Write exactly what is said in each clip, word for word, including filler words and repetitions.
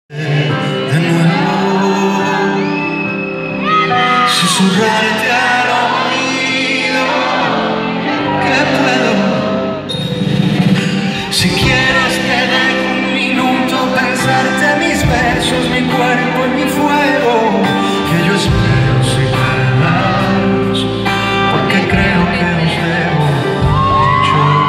De nuevo, susurrarte al oído que puedo. Si quieres te dejo un minuto pensarte mis versos, mi cuerpo y mi fuego, que yo espero sin verlos, porque creo que os debo mucho.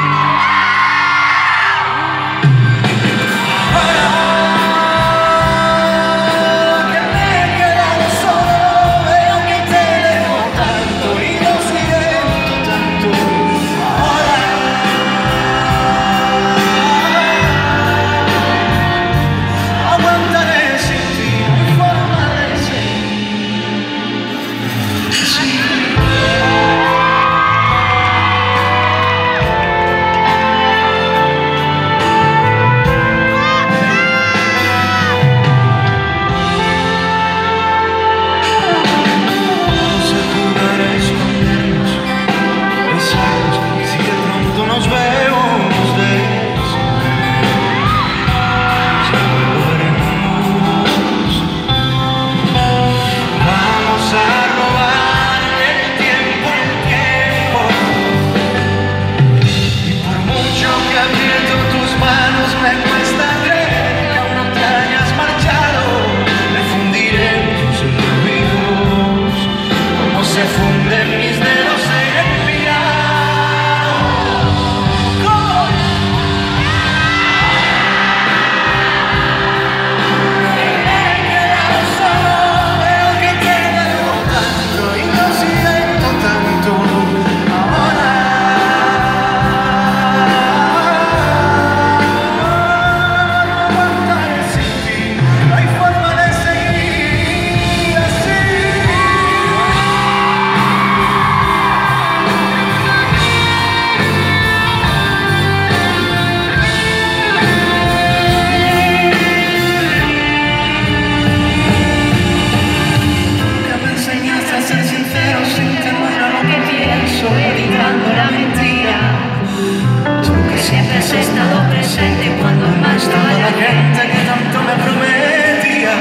Has estado presente cuando no estaba la gente que tanto me prometía.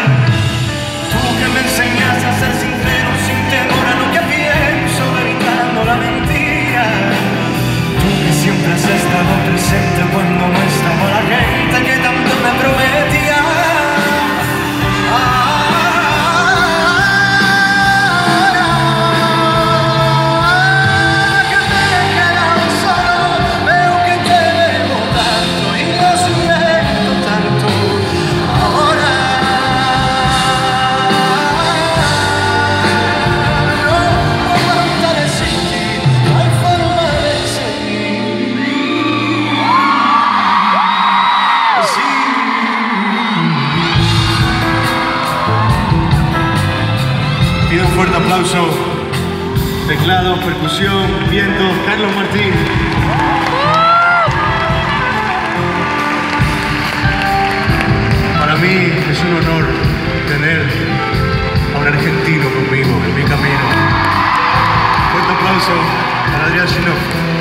Tú que me enseñaste a ser sincero sin temor a lo que pienso, evitando la mentira. Tú que siempre has estado presente cuando no estaba la gente que tanto me prometía. Pido un fuerte aplauso. Teclado, percusión, viento, Carlos Martín. Para mí es un honor tener a un argentino conmigo en mi camino. Fuerte aplauso para Adrián Chinoff.